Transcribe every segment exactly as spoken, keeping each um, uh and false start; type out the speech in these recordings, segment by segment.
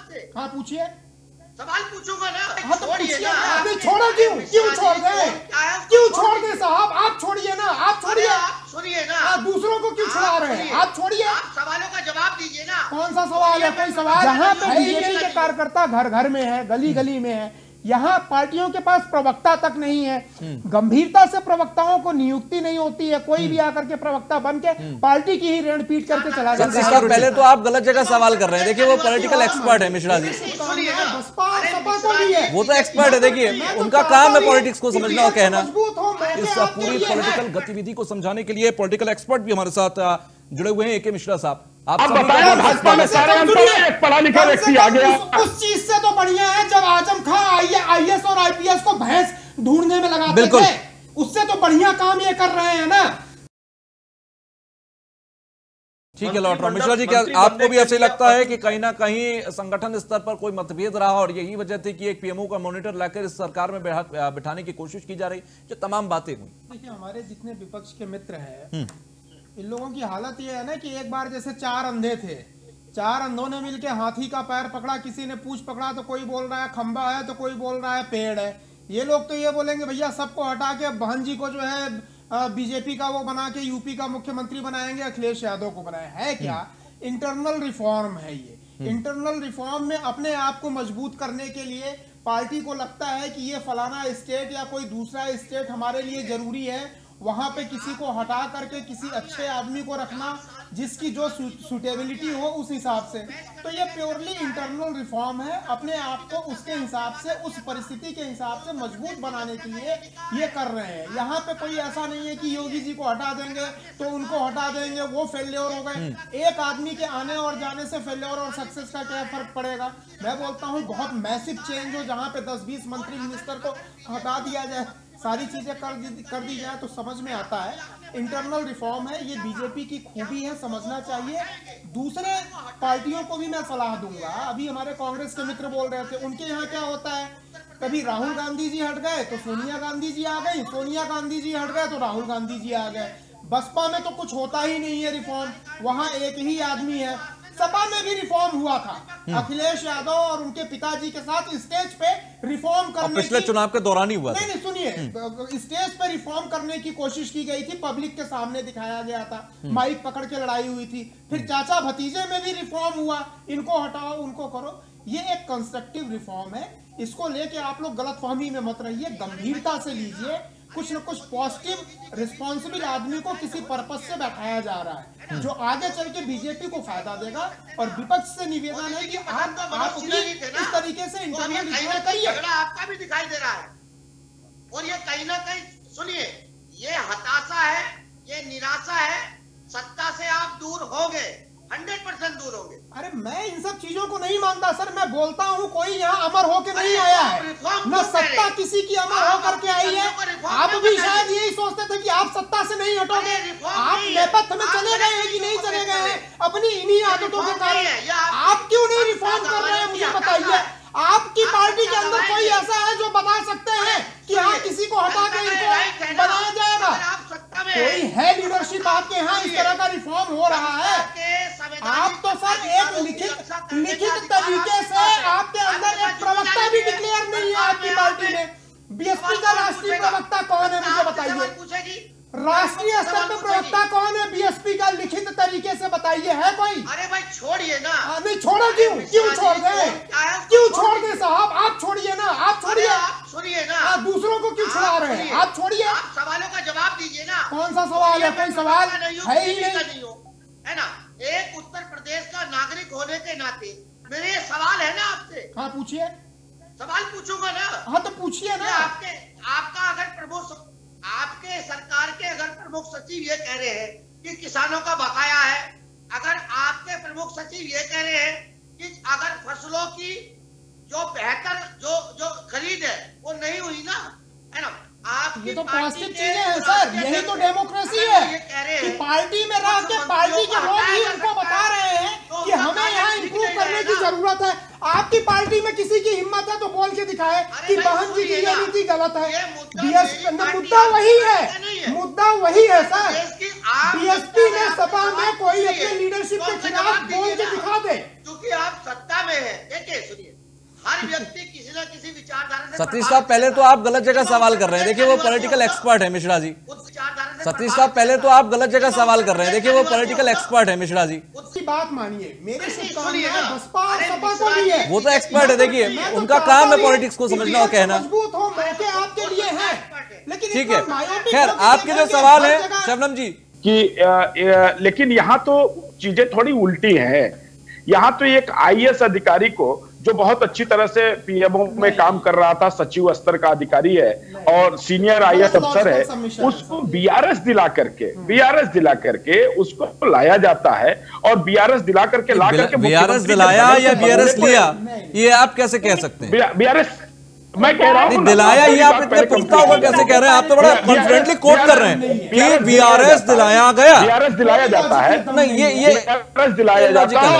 आपसे? हाँ पूछिए। सवाल पूछूंगा ना। हाँ तो पूछिए ना। आपने छोड़ा क्यों? क्यों छोड़ गए? क्यों छोड़ गए साहब? आप छोड़िए ना, आप छोड़िए। आप सुनिए ना, आप दूसरों को क्यों छुड़ा रहे हैं? आप छोड़िए। आप सवालों का जवाब दीजिए ना। कौन सा सवाल है? कोई सवाल? जहाँ पे बीजेपी के कार्यकर्ता घर घर में है, गली गली में है, यहाँ पार्टियों के पास प्रवक्ता तक नहीं है। गंभीरता से प्रवक्ताओं को नियुक्ति नहीं होती है। कोई भी आकर के प्रवक्ता बन के पार्टी की ही ऋण पीट करके चला जाता है। पहले तो आप गलत जगह सवाल कर रहे हैं। देखिए वो पॉलिटिकल एक्सपर्ट है मिश्रा जी, बसपा और सपा को भी है, वो तो एक्सपर्ट है। देखिए उनका काम है पॉलिटिक्स को समझना और कहना। इस पूरी पॉलिटिकल गतिविधि को समझाने के लिए पॉलिटिकल एक्सपर्ट भी हमारे साथ जुड़े हुए हैं। ए के मिश्रा साहब, आप बताया भाजपा में सारे एक पढ़ा लिखा व्यक्ति आ गया। उस चीज से तो बढ़िया है जब आजम खान आईएएस और आईपीएस को भैंस ढूंढने में लगाते थे, उससे तो बढ़िया काम ये कर रहे हैं ना। ठीक है लौट रहा मिश्रा जी, क्या आपको भी ऐसे लगता है कि कहीं ना कहीं संगठन स्तर पर कोई मतभेद रहा और यही वजह थी कि एक पीएमओ का मॉनिटर लाकर इस सरकार में बिठाने की कोशिश की जा रही, जो तमाम बातें हुई? देखिए हमारे जितने विपक्ष के मित्र हैं, इन लोगों की हालत ये है ना कि एक बार जैसे चार अंधे थे, चार अंधों ने मिलके हाथी का पैर पकड़ा, किसी ने पूंछ पकड़ा तो कोई बोल रहा है खंबा है तो कोई बोल रहा है पेड़ है। ये लोग तो ये बोलेंगे भैया सबको हटा के बहन जी को जो है बीजेपी का वो बना के यूपी का मुख्यमंत्री बनाएंगे, अखिलेश यादव को बनाए। है क्या? इंटरनल रिफॉर्म है ये। इंटरनल रिफॉर्म में अपने आप को मजबूत करने के लिए पार्टी को लगता है कि ये फलाना स्टेट या कोई दूसरा स्टेट हमारे लिए जरूरी है, वहां पे किसी को हटा करके किसी अच्छे आदमी को रखना जिसकी जो सुटेबिलिटी हो उस हिसाब से। तो ये प्योरली इंटरनल रिफॉर्म है, अपने आप को उसके हिसाब से उस परिस्थिति के हिसाब से मजबूत बनाने के लिए ये कर रहे हैं। यहाँ पे कोई ऐसा नहीं है कि योगी जी को हटा देंगे तो उनको हटा देंगे, वो फेल्योर हो गए। एक आदमी के आने और जाने से फेल्योर और सक्सेस का क्या फर्क पड़ेगा? मैं बोलता हूँ बहुत मैसिव चेंज हो, जहाँ पे दस बीस मंत्री मिनिस्टर को हटा दिया जाए, सारी चीजें कर दी कर दी जाए तो समझ में आता है। इंटरनल रिफॉर्म है, ये बीजेपी की खूबी है, समझना चाहिए। दूसरे पार्टियों को भी मैं सलाह दूंगा। अभी हमारे कांग्रेस के मित्र बोल रहे थे, उनके यहाँ क्या होता है, कभी राहुल गांधी जी हट गए तो सोनिया गांधी जी आ गई, सोनिया गांधी जी हट गए तो राहुल गांधी जी आ गए। बसपा में तो कुछ होता ही नहीं है रिफॉर्म, वहां एक ही आदमी है। सपा में भी रिफॉर्म हुआ था, अखिलेश यादव और उनके पिताजी के साथ स्टेज पे रिफॉर्म करने की, पिछले चुनाव के दौरान ही हुआ था। नहीं नहीं सुनिए, स्टेज पे रिफॉर्म करने की कोशिश की गई थी, पब्लिक के सामने दिखाया गया था, माइक पकड़ के लड़ाई हुई थी। फिर चाचा भतीजे में भी रिफॉर्म हुआ, इनको हटाओ उनको करो। ये एक कंस्ट्रक्टिव रिफॉर्म है, इसको लेके आप लोग गलतफहमी में मत रहिए, गंभीरता से लीजिए। कुछ न कुछ पॉजिटिव रिस्पॉन्सिबल आदमी को किसी पर्पस से बैठाया जा रहा है जो आगे चल के बीजेपी को फायदा देगा। और विपक्ष से निवेदन है कि आप आप इस तरीके से इंटरनल रिफॉर्म करिए। आपका भी दिखाई दे रहा है और ये कहीं ना कहीं सुनिए, ये हताशा है, ये निराशा है। सत्ता से आप दूर होंगे, हंड्रेड परसेंट दूर होंगे। अरे मैं इन सब चीजों को नहीं मानता सर, मैं बोलता हूँ कोई यहाँ अमर होके नहीं आया है, न सत्ता किसी की अमर होकर के आई है। आप भी शायद यही सोचते थे कि आप सत्ता से नहीं हटोगे, आप नेपथ्य में चले गए हैं कि नहीं चले गए हैं अपनी इन्हीं आदतों के कारण। आप क्यों नहीं रिफॉर्म कर रहे हैं मुझे बताइए। आपकी पार्टी के अंदर कोई ऐसा है जो बता सकते हैं कि हाँ किसी को हटा के इनको बनाया जाएगा? कोई है लीडरशिप आपके यहाँ इस तरह का रिफॉर्म हो रहा है? आप तो सर एक लिखित लिखित तरीके से आपके अंदर एक प्रवक्ता भी डिक्लेयर नहीं है आपकी पार्टी में। बीएसपी का राष्ट्रीय प्रवक्ता कौन है मुझे बताइए? राष्ट्रीय स्तर पर प्रवक्ता कौन है बीएसपी का? लिखित तरीके से बताइए, है कोई? अरे भाई छोड़िए ना। आ, नहीं छोड़ा क्यों? क्यों छोड़ गए? क्यों छोड़ गए साहब? आप छोड़िए ना, आप छोड़िए। सुनिए ना, दूसरों को क्यों छुड़ा रहे हैं? आप छोड़िए। आप सवालों का जवाब दीजिए ना। कौन सा सवाल है? कोई सवाल है ही नहीं, है ना। एक उत्तर प्रदेश का नागरिक होने के नाते मेरे ये सवाल है ना आपसे। हाँ पूछिए। सवाल पूछूंगा ना। हाँ तो पूछिए ना। आपके आपका अगर प्रमुख आपके सरकार के अगर प्रमुख सचिव ये कह रहे हैं कि किसानों का बकाया है, अगर आपके प्रमुख सचिव ये कह रहे हैं कि अगर फसलों की जो बेहतर जो जो खरीद है वो नहीं हुई ना, है ना, ये तो पॉजिटिव चीजें हैं सर, यही तो डेमोक्रेसी है कि पार्टी में रह के पार्टी के लोग ही उनको बता रहे हैं कि हमें यहाँ इंप्रूव करने की जरूरत है। आपकी पार्टी में किसी की हिम्मत है तो बोल के दिखाए कि बहन जी की ये नीति गलत है। बीएसपी मुद्दा वही है, मुद्दा वही है सर। बीएसपी ने सपा में कोई अपने लीडरशिप के खिलाफ बोल के दिखा दे। क्योंकि आप सत्ता में है, देखिए सुनिए, हर व्यक्ति किसी न किसी विचारधारा से सतीश साहब पहले तो आप गलत जगह सवाल कर रहे हैं, देखिए वो पॉलिटिकल एक्सपर्ट है मिश्रा जी। सतीश साहब पहले तो आप गलत जगह सवाल कर रहे हैं, देखिए वो पॉलिटिकल एक्सपर्ट है मिश्रा जी। उसकी बात मानिए, मेरे शुभकामनाएं बसपा और सपा को भी है। वो तो एक्सपर्ट है, देखिए उनका काम है पॉलिटिक्स को समझना और कहना। मजबूत हो, मौके आपके लिए है, लेकिन ठीक है, खैर आपके जो सवाल है शबनम जी कि आ, आ, लेकिन यहाँ तो चीजें थोड़ी उल्टी हैं। यहाँ तो एक आईएएस अधिकारी को जो बहुत अच्छी तरह से पीएमओ में काम कर रहा था, सचिव स्तर का अधिकारी है और सीनियर आईएएस अफसर है, उसको बीआरएस दिला करके बीआरएस दिला करके उसको लाया जाता है और बीआरएस दिला करके ला करके बीआरएस दिलाया या बीआरएस लिया, ये आप कैसे कह सकते हैं? बीआरएस मैं कह रहा हूं दिलाया, ये आप इतने पुख्ता होकर कैसे कह रहे हैं? आप तो बड़ा कॉन्फिडेंटली कोट कर रहे हैं कि बीआरएस दिलाया गया, बीआरएस दिलाया जाता है। नहीं, ये ये बीआरएस दिलाया जाता है।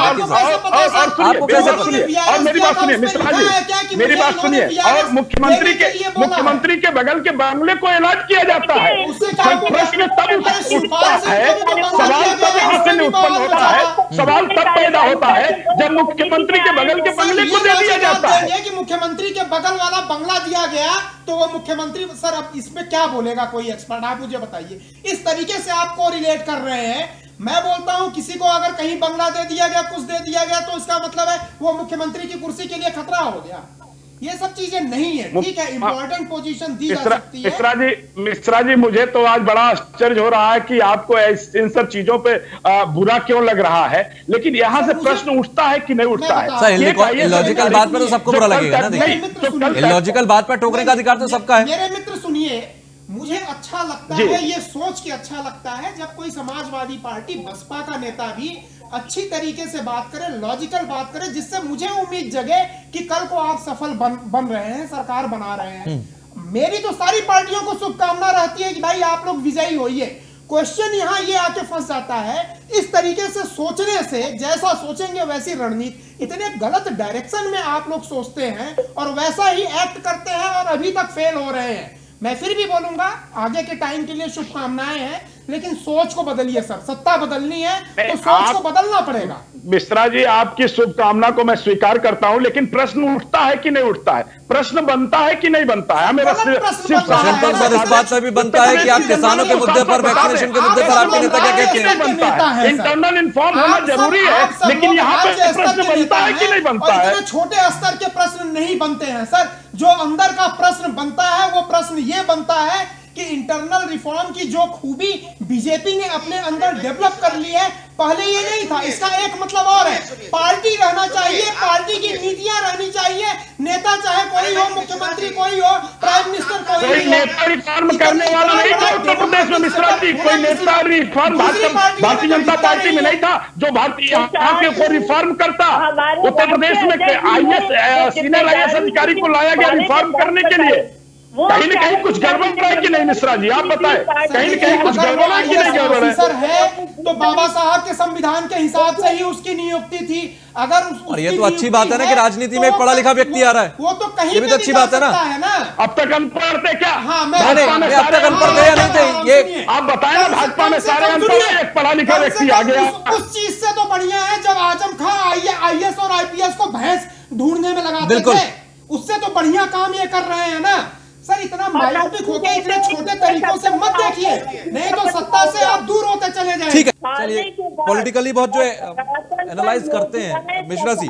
आपको कैसे पता? और मेरी बात सुनिए मिश्रा जी, मेरी बात सुनिए, और मुख्यमंत्री के मुख्यमंत्री के बगल के बांग्ले को ऐलान किया जाता है। प्रश्न तब उठता है, सवाल तब यहाँ से उत्पन्न होता है, सवाल तब पैदा होता है जब मुख्यमंत्री के बगल के बंगले को दे दिया जाता है कि मुख्यमंत्री के बगल वाला बंगला दिया गया तो वो मुख्यमंत्री, सर अब इसमें क्या बोलेगा कोई एक्सपर्ट, आप मुझे बताइए। इस तरीके से आपको रिलेट कर रहे हैं। मैं बोलता हूं किसी को अगर कहीं बंगला दे दिया गया, कुछ दे दिया गया, तो इसका मतलब है वो मुख्यमंत्री की कुर्सी के लिए खतरा हो गया। ये सब चीजें नहीं है, ठीक है, इंपॉर्टेंट पोजीशन दी जा सकती है। मिश्रा जी, मिश्रा जी मुझे तो आज बड़ा आश्चर्य हो रहा है कि आपको इन सब चीजों पे बुरा क्यों लग रहा है, लेकिन यहाँ से प्रश्न उठता है कि नहीं उठता है? सर इलॉजिकल बात पर तो सबको बुरा लगेगा ना, देखिए इलॉजिकल बात पर टोकने का अधिकार तो सबका है। मेरे मित्र सुनिए, मुझे अच्छा लगता है, ये सोच के अच्छा लगता है जब कोई समाजवादी पार्टी बसपा का नेता भी अच्छी तरीके से बात करे, लॉजिकल बात करे, जिससे मुझे उम्मीद जगे कि कल को आप सफल बन बन रहे हैं, सरकार बना रहे हैं। मेरी तो सारी पार्टियों को शुभकामना रहती है कि भाई आप लोग विजयी होइए। क्वेश्चन यहाँ ये आके फंस जाता है, इस तरीके से सोचने से, जैसा सोचेंगे वैसी रणनीति, इतने गलत डायरेक्शन में आप लोग सोचते हैं और वैसा ही एक्ट करते हैं और अभी तक फेल हो रहे हैं। मैं फिर भी बोलूंगा आगे के टाइम के लिए शुभकामनाएं हैं, लेकिन सोच को बदलिए सर, सत्ता बदलनी है तो सोच को बदलना पड़ेगा। मिश्रा जी आपकी शुभकामना को मैं स्वीकार करता हूं, लेकिन प्रश्न उठता है कि नहीं उठता है, प्रश्न बनता है कि नहीं बनता है? मेरा प्रश्न तो सर इस बात पर भी बनता है कि आप किसानों के मुद्दे पर, वैक्सीनेशन के मुद्दे पर आपके नेता क्या कहते हैं? इंटरनल इन्फॉर्म होना जरूरी है, लेकिन यहाँ पे प्रश्न बनता है कि नहीं बनता है? छोटे स्तर के प्रश्न नहीं बनते हैं सर, जो अंदर का प्रश्न बनता है वो प्रश्न ये बनता है कि इंटरनल रिफॉर्म की जो खूबी बीजेपी ने अपने अंदर डेवलप कर ली है, पहले ये नहीं था। इसका एक मतलब और है, पार्टी रहना चाहिए, पार्टी की नीतियां रहनी चाहिए, नेता चाहे कोई हो, मुख्यमंत्री कोई हो, प्राइम मिनिस्टर कोई कोई नेता रिफॉर्म करने वाला नहीं था उत्तर प्रदेश में मिश्रा जी, कोई नेता रिफॉर्म भारतीय जनता पार्टी में नहीं था जो भारतीय यहाँ के को रिफॉर्म करता। उत्तर प्रदेश में आईएएस सीनियर आईएएस अधिकारी को लाया गया रिफॉर्म करने के लिए। कहीं न कहीं कुछ गड़बड़ है कि नहीं मिश्रा जी, आप बताएं, कहीं न कहीं कुछ गड़बड़ है कि नहीं गड़बड़ है? तो बाबा साहब के संविधान के हिसाब से ही उसकी नियुक्ति थी। अगर और ये तो अच्छी बात है ना कि राजनीति में एक पढ़ा लिखा व्यक्ति आ रहा है, वो तो कहीं ये भी तो अच्छी बात है ना। अब तक अनपढ़ थे क्या? हाँ, अब तक अनपढ़ थे या नहीं थे? ये आप बताएं ना, भाजपा में सारे अनपढ़, एक पढ़ा लिखा व्यक्ति आ गया। उस चीज से तो बढ़िया है जब आजम खां आईएएस और आईपीएस को भैंस ढूंढने में लगाते थे, उससे तो बढ़िया काम ये कर रहे हैं ना सर। इतना मायोपिक होके इतने छोटे तरीकों से मत देखिए, नहीं तो सत्ता से आप दूर होते चले जाएंगे। ठीक है, चलिए पॉलिटिकली बहुत जो है एनालाइज करते हैं मिश्रा जी।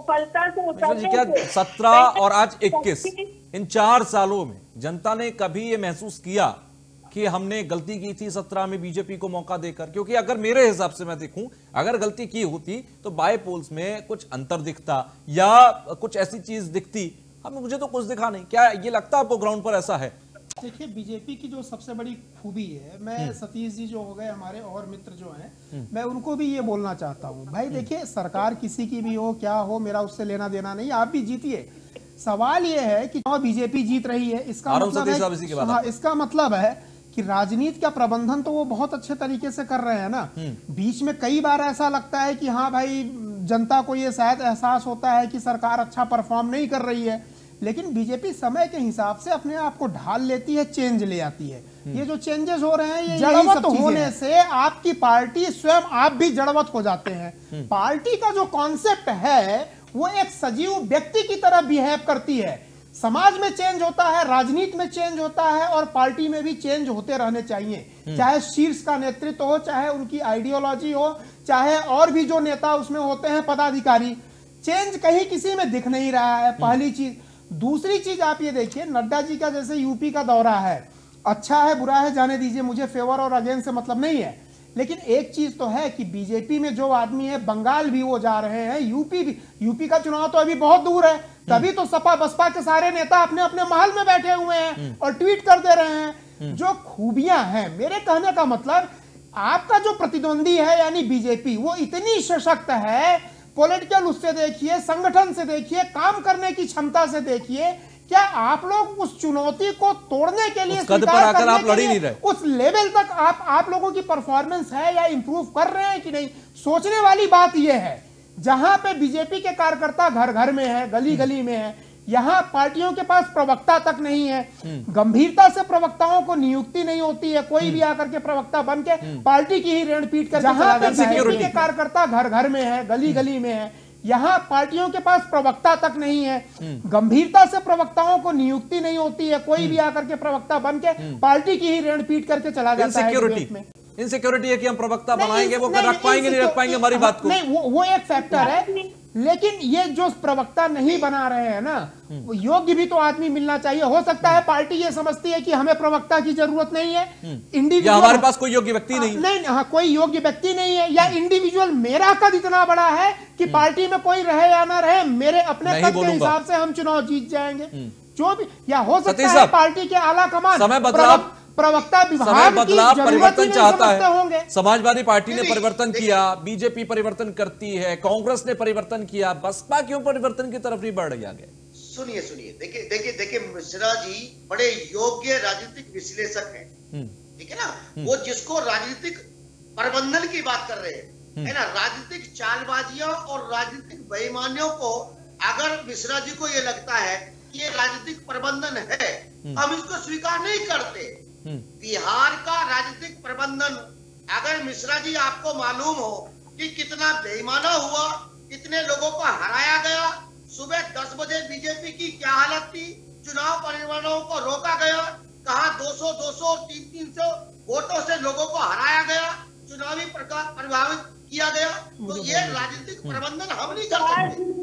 मिश्रा जी क्या सत्रह और आज इक्कीस, इन चार सालों में जनता ने कभी ये महसूस किया कि हमने गलती की थी सत्रह में बीजेपी को मौका देकर? क्योंकि अगर मेरे हिसाब से मैं देखूं, अगर गलती की होती तो बाय पोल्स में कुछ अंतर दिखता या कुछ ऐसी चीज दिखती। अब मुझे तो कुछ दिखा नहीं, क्या ये लगता है आपको ग्राउंड पर ऐसा है? देखिए बीजेपी की जो सबसे बड़ी खूबी है, मैं सतीश जी जो हो गए हमारे और मित्र जो हैं, मैं उनको भी ये बोलना चाहता हूँ, भाई देखिए सरकार किसी की भी हो क्या हो, मेरा उससे लेना देना नहीं, आप भी जीतिए। सवाल ये है कि बीजेपी जीत रही है, इसका मतलब है, हाँ, इसका मतलब है कि राजनीति का प्रबंधन तो वो बहुत अच्छे तरीके से कर रहे हैं ना। बीच में कई बार ऐसा लगता है कि हाँ भाई जनता को ये शायद एहसास होता है कि सरकार अच्छा परफॉर्म नहीं कर रही है, लेकिन बीजेपी समय के हिसाब से अपने आप को ढाल लेती है, चेंज ले आती है। ये जो चेंजेस हो रहे हैं, ये जड़वत होने से आपकी पार्टी स्वयं आप भी जड़वत हो जाते हैं। पार्टी का जो कॉन्सेप्ट है वो एक सजीव व्यक्ति की तरह बिहेव करती है। समाज में चेंज होता है, राजनीति में चेंज होता है और पार्टी में भी चेंज होते रहने चाहिए, चाहे शीर्ष का नेतृत्व हो, चाहे उनकी आइडियोलॉजी हो, चाहे और भी जो नेता उसमें होते हैं पदाधिकारी। चेंज कहीं किसी में दिख नहीं रहा है, पहली चीज। दूसरी चीज आप ये देखिए, नड्डा जी का जैसे यूपी का दौरा है, अच्छा है बुरा है जाने दीजिए, मुझे फेवर और अगेंस्ट से मतलब नहीं है, लेकिन एक चीज तो है कि बीजेपी में जो आदमी है, बंगाल भी वो जा रहे हैं, यूपी भी, यूपी का चुनाव तो अभी बहुत दूर है, तभी तो सपा बसपा के सारे नेता अपने अपने महल में बैठे हुए हैं और ट्वीट कर दे रहे हैं। जो खूबियां हैं, मेरे कहने का मतलब, आपका जो प्रतिद्वंदी है यानी बीजेपी, वो इतनी सशक्त है, पॉलिटिकल उससे देखिए, संगठन से देखिए, काम करने की क्षमता से देखिए, क्या आप लोग उस चुनौती को तोड़ने के लिए, कद पर आकर आप लड़ ही नहीं रहे, उस लेवल तक आप आप लोगों की परफॉर्मेंस है या इंप्रूव कर रहे हैं कि नहीं? सोचने वाली बात यह है, जहां पे बीजेपी के कार्यकर्ता घर घर में है, गली गली में है, यहां पार्टियों के पास प्रवक्ता तक नहीं है, गंभीरता से प्रवक्ताओं को नियुक्ति नहीं होती है, कोई भी आकर के प्रवक्ता बन के पार्टी की ही रेड़ पीट कर, जहां पे बीजेपी के कार्यकर्ता घर घर में है, गली गली में है, यहां पार्टियों के पास प्रवक्ता तक नहीं है, गंभीरता से प्रवक्ताओं को नियुक्ति नहीं होती है, कोई भी आकर के प्रवक्ता बन के पार्टी की ही रेड़ पीट करके चला जाता है। इनसिक्योरिटी इनसिक्योरिटी है कि हम प्रवक्ता बनाएंगे, वो रख पाएंगे नहीं रख पाएंगे, हमारी बात को नहीं, वो वो एक फैक्टर है, लेकिन ये जो प्रवक्ता नहीं बना रहे हैं ना, वो योग्य भी तो आदमी मिलना चाहिए। हो सकता है पार्टी ये समझती है कि हमें प्रवक्ता की जरूरत नहीं है, इंडिविजुअल, हमारे पास कोई योग्य व्यक्ति नहीं नहीं हाँ, कोई योग्य व्यक्ति नहीं है, या इंडिविजुअल मेरा कद इतना बड़ा है कि पार्टी में कोई रहे या ना रहे, मेरे अपने कद के हिसाब से हम चुनाव जीत जाएंगे, जो भी। या हो सकता है पार्टी के आला कमान, समय बदलाव, प्रवक्ता समय बदलाव, परिवर्तन चाहता है। है। समाजवादी पार्टी ने परिवर्तन किया, बीजेपी परिवर्तन करती है, कांग्रेस ने परिवर्तन किया, बसपा क्यों परिवर्तन की तरफ नहीं बढ़ रही आगे? सुनिए सुनिए, देखिए देखिए देखिए मिश्रा जी बड़े योग्य राजनीतिक विश्लेषक हैं, ठीक है ना। वो जिसको राजनीतिक प्रबंधन की बात कर रहे हैं, है ना, राजनीतिक चालबाजियों और राजनीतिक बेईमानियों को अगर मिश्रा जी को ये लगता है कि ये राजनीतिक प्रबंधन है, हम इसको स्वीकार नहीं करते। बिहार का राजनीतिक प्रबंधन, अगर मिश्रा जी आपको मालूम हो कि कितना बेईमाना हुआ, कितने लोगों को हराया गया, सुबह दस बजे बीजेपी की क्या हालत थी, चुनाव परिणामों को रोका गया, कहा दो सौ दो सौ तीन तीन सौ वोटों से लोगों को हराया गया, चुनावी प्रकार प्रभावित किया गया, तो ये राजनीतिक प्रबंधन हम नहीं कर सकते।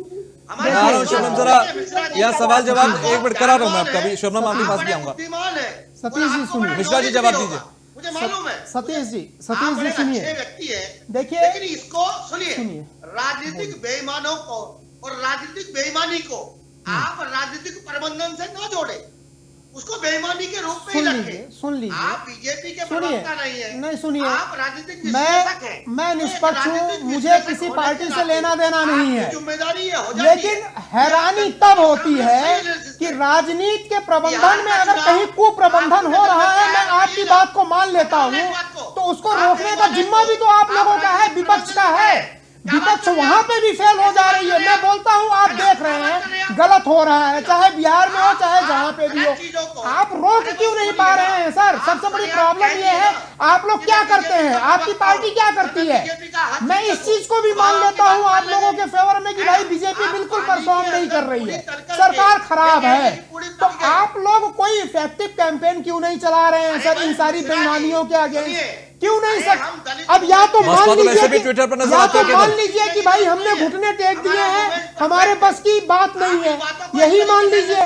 हमारे यह सवाल जवाब एक मिनट करा रहा हूँ मैं आपका भी, शर्मा आपके पास भी आऊंगा। सतीश जी सुनिए, मिश्रा जी जवाब दीजिए, मुझे मालूम है। सतीश जी सतीश जी सुनिए, व्यक्ति है देखिए, लेकिन इसको सुनिए, राजनीतिक बेईमानों को और राजनीतिक बेईमानी को आप राजनीतिक प्रबंधन से न जोड़े, उसको बेईमानी के रूप में ही रखें। सुन लीजिए, आप बीजेपी के प्रवक्ता नहीं है, नहीं सुनिए, आप राजनीतिक विश्लेषक हैं, मैं निष्पक्ष हूँ, मुझे किसी पार्टी से लेना देना नहीं है, जिम्मेदारी है, लेकिन हैरानी तब होती है कि राजनीति के प्रबंधन में अगर कहीं कुप्रबंधन हो रहा है, मैं आपकी बात को मान लेता हूँ, तो उसको रोकने का जिम्मा भी तो आप लोगों का है, विपक्ष का है। विपक्ष वहां पे भी फेल हो जा रही है। मैं बोलता हूं, आप देख रहे हैं गलत हो रहा है, चाहे बिहार में हो चाहे जहां पे भी हो, आप रोक क्यों नहीं पा रहे हैं? सर, सबसे बड़ी प्रॉब्लम ये है, आप लोग क्या करते हैं, आपकी पार्टी क्या करती है? मैं इस चीज को भी मान लेता हूं आप लोगों के फेवर में कि भाई बीजेपी बिल्कुल परफॉर्म नहीं कर रही है, सरकार खराब है, तो आप लोग कोई इफेक्टिव कैंपेन क्यों नहीं चला रहे हैं सर इन सारी बेईमानियों के अगेंस्ट? क्यों नहीं सर? अब या तो मान लीजिए कि ट्विटर पर या तो मान लीजिए कि भाई हमने घुटने टेक दिए हैं, हमारे बस की बात नहीं है, यही मान लीजिए,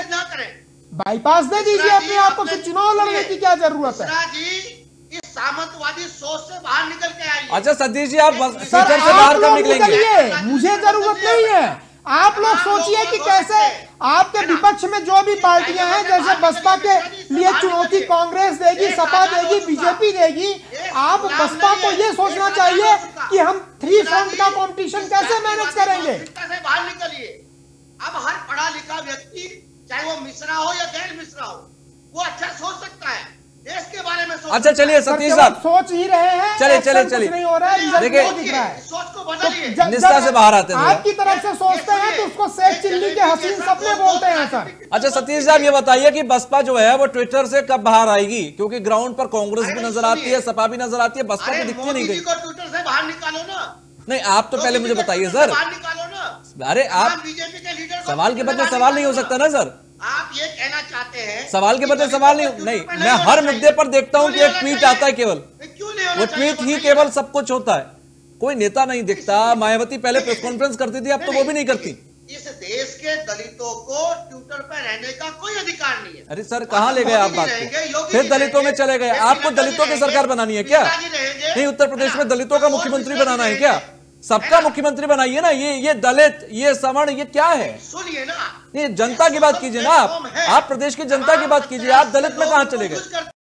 बाईपास दे दीजिए अपने आप को, फिर चुनाव लड़ने की क्या जरूरत है? इस सामंतवादी सोच से बाहर निकल के आइए। अच्छा सतीश जी, आप ट्विटर से बाहर कब निकलेंगे? मुझे जरूरत नहीं है, आप लोग सोचिए कि कैसे आपके विपक्ष में जो भी पार्टियां हैं, जैसे बसपा के लिए चुनौती कांग्रेस देगी, सपा देगी, बीजेपी देगी, आप बसपा को ये सोचना चाहिए कि हम थ्री फ्रंट का कंपटीशन कैसे मैनेज करेंगे। बाहर निकलिए। अब हर पढ़ा लिखा व्यक्ति, चाहे वो मिश्रा हो या गैर मिश्रा हो, वो अच्छा सोच सकता है, देश के बारे में सोच। अच्छा चलिए सतीश साहब, सोच ही रहे हैं, चलिए चलिए चलिए, नहीं हो रहा है, देखिए सोच को बदलिए, निष्ठा से बाहर आते हैं। आपकी तरफ से सोचते हैं तो उसको शेख चिल्ली के हसीन सपने बोलते हैं सर। अच्छा सतीश साहब, ये बताइए कि बसपा जो है वो ट्विटर से कब बाहर आएगी? क्योंकि ग्राउंड पर कांग्रेस भी नजर आती है, सपा भी नजर आती है, बसपा तो दिखती नहीं गई। ट्विटर से बाहर निकालो ना। नहीं, आप तो पहले मुझे बताइए सर, अरे आप बीजेपी के लीडर सवाल के बदले सवाल नहीं हो सकता ना सर, आप ये कहना चाहते हैं सवाल के बदले सवाल नहीं नहीं मैं हर मुद्दे पर देखता हूं कि एक ट्वीट आता है केवल, क्यों नहीं वो ट्वीट ही केवल सब कुछ होता है, कोई नेता नहीं दिखता। मायावती पहले प्रेस कॉन्फ्रेंस करती थी, अब तो वो भी नहीं करती। इस देश के दलितों को ट्विटर पर रहने का कोई अधिकार नहीं है। अरे सर कहां ले गए आप बात को, फिर दलितों में चले गए। आपको दलितों की सरकार बनानी है क्या? नहीं, उत्तर प्रदेश में दलितों का मुख्यमंत्री बनाना है क्या? सबका मुख्यमंत्री बनाइए ना। ये ये दलित, ये सवर्ण, ये क्या है? सुनिए ना, ये जनता की बात कीजिए ना। आप आप प्रदेश की जनता की बात कीजिए, आप दलित में कहां चले गए?